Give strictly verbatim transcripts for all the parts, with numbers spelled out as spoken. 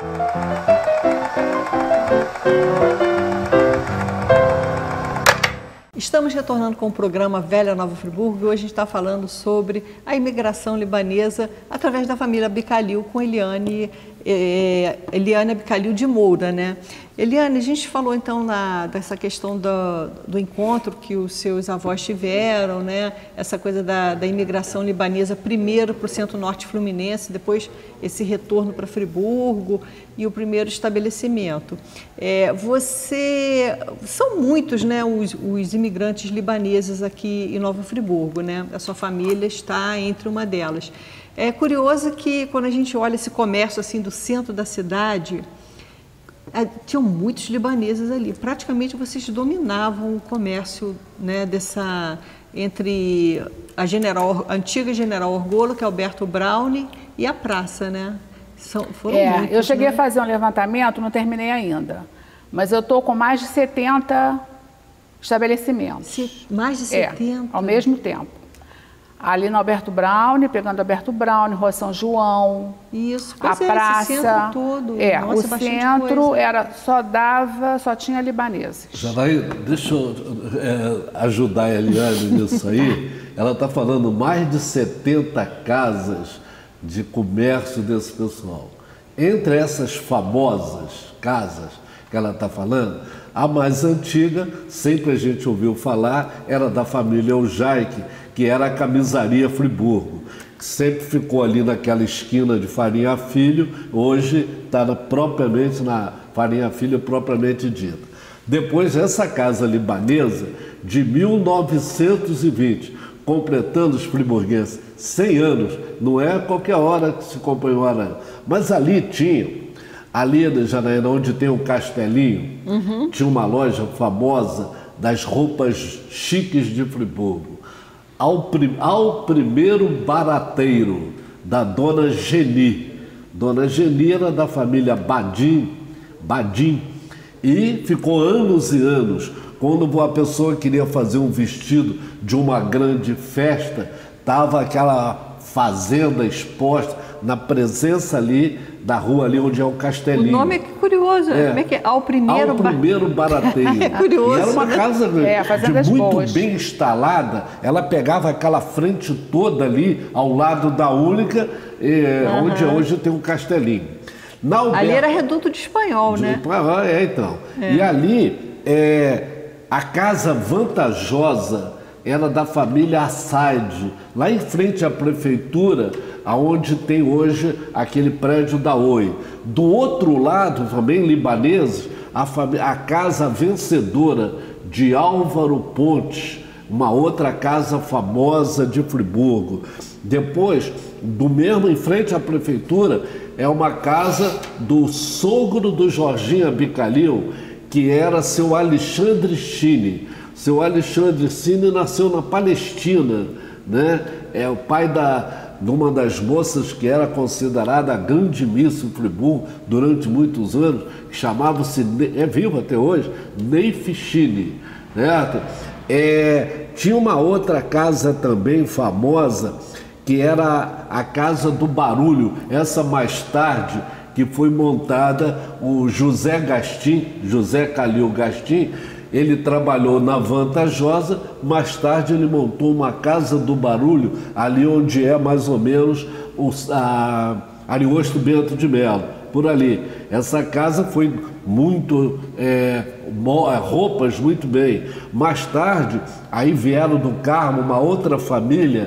Estamos retornando com o programa Velha Nova Friburgo e hoje a gente está falando sobre a imigração libanesa através da família Abicalil com Eliane, eh, Eliane Abicalil de Moura, né? Eliane, a gente falou então na, dessa questão do, do encontro que os seus avós tiveram, né? Essa coisa da, da imigração libanesa, primeiro para o centro-norte fluminense, depois esse retorno para Friburgo e o primeiro estabelecimento. É, você, são muitos, né, os, os imigrantes libaneses aqui em Nova Friburgo, né? A sua família está entre uma delas. É curioso que quando a gente olha esse comércio assim do centro da cidade, é, tinham muitos libaneses ali. Praticamente vocês dominavam o comércio, né, dessa, entre a, General, a antiga General Orgolo, que é Alberto Browne, e a praça, né? São, foram é, muitos, eu cheguei né? a fazer um levantamento, não terminei ainda, mas eu estou com mais de setenta estabelecimentos. Se, mais de setenta? É, ao mesmo tempo. Ali no Alberto Browne, pegando Alberto Browne, Rua São João, Isso, a é, praça. Esse centro todo. É, Nossa, o centro coisa. era, só dava, só tinha libaneses. Janaí, deixa eu é, ajudar a Eliane nisso aí. Ela está falando mais de setenta casas de comércio desse pessoal. Entre essas famosas casas que ela está falando, a mais antiga, sempre a gente ouviu falar, era da família Eujaique, que era a Camisaria Friburgo, que sempre ficou ali naquela esquina de Farinha Filho, hoje está propriamente na Farinha Filho propriamente dita. Depois, essa casa libanesa, de mil novecentos e vinte, completando os friburguenses cem anos, não é qualquer hora que se comemora, mas ali tinha, ali na Janaína, onde tem um castelinho, uhum. tinha uma loja famosa das roupas chiques de Friburgo. Ao, prim, ao primeiro barateiro da dona Geni. Dona Geni era da família Badim, Badim, e ficou anos e anos. Quando uma pessoa queria fazer um vestido de uma grande festa, estava aquela fazenda exposta na presença ali da rua ali onde é o Castelinho. O nome é que curioso, é. Como é que é? Ao primeiro, Ao primeiro barateiro. É curioso. E era uma casa é, de muito boas. bem instalada. Ela pegava aquela frente toda ali ao lado da única, eh, uhum. onde hoje tem um Castelinho. Na Alberto, ali era reduto de espanhol, de, né? É, então. É. E ali, é, a casa vantajosa era da família Assaide, lá em frente à prefeitura, aonde tem hoje aquele prédio da Oi. Do outro lado, também libaneses, a, a casa vencedora de Álvaro Pontes, uma outra casa famosa de Friburgo. Depois, do mesmo em frente à prefeitura, é uma casa do sogro do Jorginho Abicalil, que era seu Alexandre Chine. Seu Alexandre Chine nasceu na Palestina, né? É o pai da, de uma das moças que era considerada a grande miss em Friburgo durante muitos anos, que chamava-se, é vivo até hoje, Neif Chine, né? É, tinha uma outra casa também famosa, que era a Casa do Barulho, essa mais tarde, que foi montada o José Gastim, José Calil Gastim. Ele trabalhou na Vantajosa, mais tarde ele montou uma Casa do Barulho, ali onde é mais ou menos o, a Ariosto Bento de Melo, por ali. Essa casa foi muito, é, roupas muito bem. Mais tarde, aí vieram do Carmo uma outra família,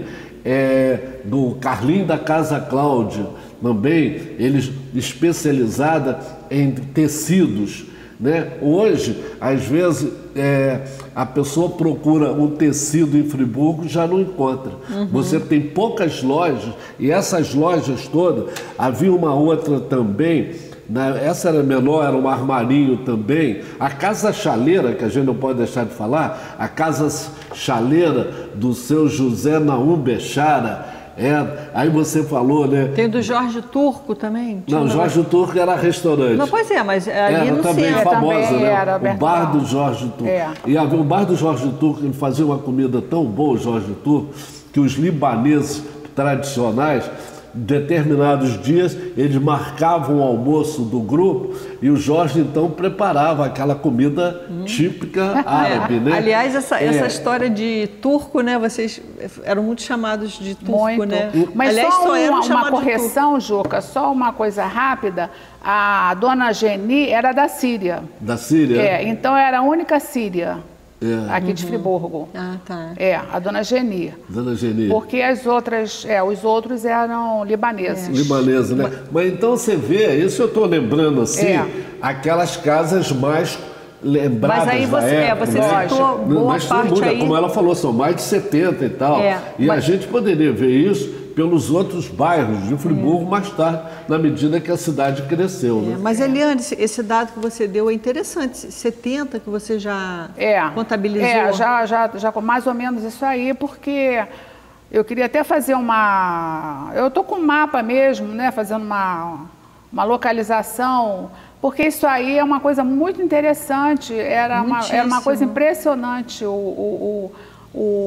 é, do Carlinho da Casa Cláudia, também, eles especializada em tecidos. Né? Hoje, às vezes, é, a pessoa procura um tecido em Friburgo e já não encontra. Uhum. Você tem poucas lojas, e essas lojas todas, havia uma outra também, né? Essa era menor, era um armarinho também. A Casa Chaleira, que a gente não pode deixar de falar, a Casa Chaleira do seu José Naum Bechara. É, aí você falou, né? Tem do Jorge Turco também? Não, o Jorge Turco era restaurante. Não, pois é, mas ali era no também centro. famosa, também né? Era, o bar do Jorge Turco. É. E havia o bar do Jorge Turco, ele fazia uma comida tão boa, o Jorge Turco, que os libaneses tradicionais determinados dias, eles marcavam o almoço do grupo e o Jorge, então, preparava aquela comida hum. típica árabe, é. né? Aliás, essa, é. essa história de turco, né? Vocês eram muito chamados de turco, muito. né? Mas Aliás, só, só uma, uma correção, Juca, só uma coisa rápida. A dona Geni era da Síria. Da Síria? É, então era a única síria. É. Aqui uhum. de Friburgo. Ah, tá. É, a dona Geni. Dona Geni. Porque as outras, é, os outros eram libaneses. É. Libaneses, né? Mas, Mas então você vê, isso eu estou lembrando assim, é. aquelas casas mais lembradas. Mas aí você, da época, é, você né? citou boa Mas parte muda, aí. como ela falou, são mais de setenta e tal. É. E Mas... a gente poderia ver isso pelos outros bairros de Friburgo é. mais tarde, na medida que a cidade cresceu. É, né? Mas, Eliane, esse dado que você deu é interessante, setenta que você já é, contabilizou. É, já, já, já com mais ou menos isso aí, porque eu queria até fazer uma... Eu estou com um mapa mesmo, né, fazendo uma, uma localização, porque isso aí é uma coisa muito interessante, era, uma, era uma coisa impressionante, o... o, o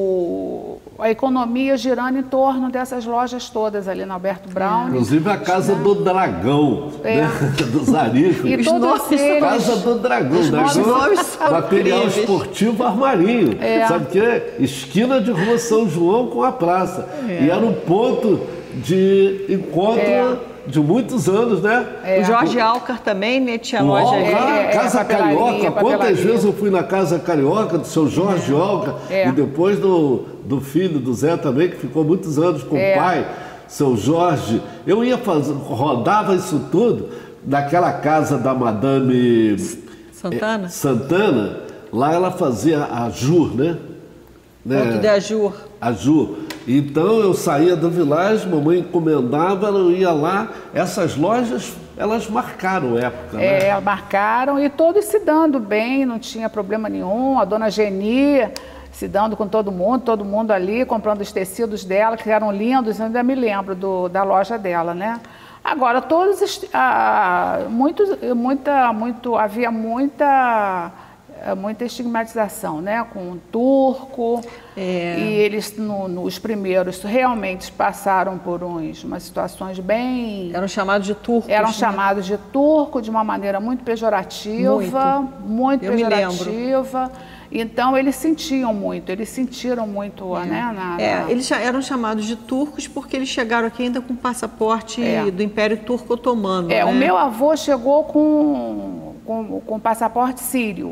O, a economia girando em torno dessas lojas todas ali na Alberto Brown. Inclusive a Casa né? do Dragão, é. né? do Zarifo. E todos eles... Casa do Dragão, Dragão material esportivo armarinho. É. Sabe o que é? Esquina de Rua São João com a praça. É. E era um ponto de encontro... É. de muitos anos, né? É. O Jorge Alcar também, né? Tinha loja ali. É, é, Casa é, Carioca. Quantas vezes eu fui na Casa Carioca do seu Jorge é. Alcar é. e depois do, do filho, do Zé também, que ficou muitos anos com é. o pai, seu Jorge. Eu ia fazer, rodava isso tudo naquela casa da Madame Santana. É, Santana. Lá ela fazia a Jur, né? Ponto né? de Ajur. Ajur. Então eu saía da Village, mamãe encomendava, eu ia lá. Essas lojas, elas marcaram época, né? É, marcaram e todos se dando bem, não tinha problema nenhum. A dona Geni se dando com todo mundo, todo mundo ali comprando os tecidos dela, que eram lindos, eu ainda me lembro do, da loja dela, né? Agora, todos, ah, muitos, muita, muito, havia muita... muita estigmatização, né, com o turco, é. e eles, no, nos primeiros, realmente passaram por uns, umas situações bem... Eram chamados de turcos. Eram né? chamados de turco de uma maneira muito pejorativa, muito, muito Eu pejorativa. Então, eles sentiam muito, eles sentiram muito, é. né? Na, é, na... Eles eram chamados de turcos porque eles chegaram aqui ainda com passaporte é. do Império Turco Otomano. É, né? o meu avô chegou com, com, com passaporte sírio.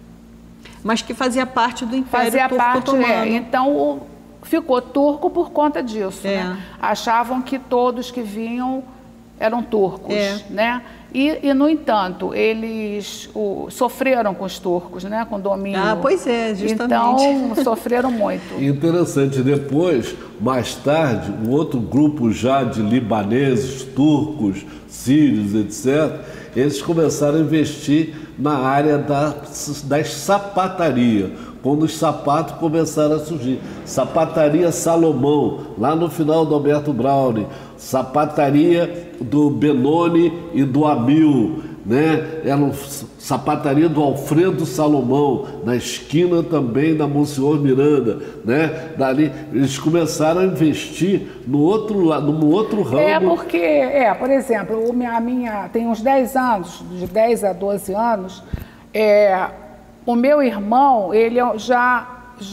Mas que fazia parte do Império fazia Turco parte, Otomano. É, então, ficou turco por conta disso. É. Né? Achavam que todos que vinham eram turcos, é. né? E, e, no entanto, eles o, sofreram com os turcos, né? Com o domínio. Ah, pois é, justamente. Então, sofreram muito. Interessante. Depois, mais tarde, um outro grupo já de libaneses, turcos, sírios, etcétera, eles começaram a investir na área da, das sapatarias, quando os sapatos começaram a surgir. Sapataria Salomão, lá no final do Alberto Brown, sapataria do Benoni e do Amil, né? Era uma sapataria do Alfredo Salomão, na esquina também da Monsenhor Miranda, né? Dali eles começaram a investir no outro lado, no outro ramo. É porque, é, por exemplo, a minha tem uns dez anos, de dez a doze anos, é, o meu irmão, ele já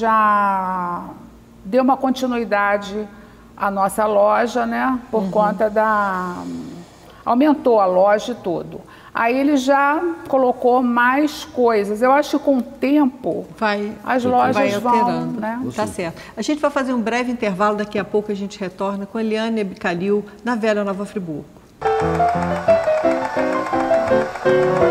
já deu uma continuidade à nossa loja, né? Por uhum. conta da aumentou a loja e tudo. Aí ele já colocou mais coisas. Eu acho que com o tempo vai, as lojas vai vão, alterando. Né? Tá certo. A gente vai fazer um breve intervalo, daqui a pouco a gente retorna com a Eliane Abicalil na Velha Nova Friburgo.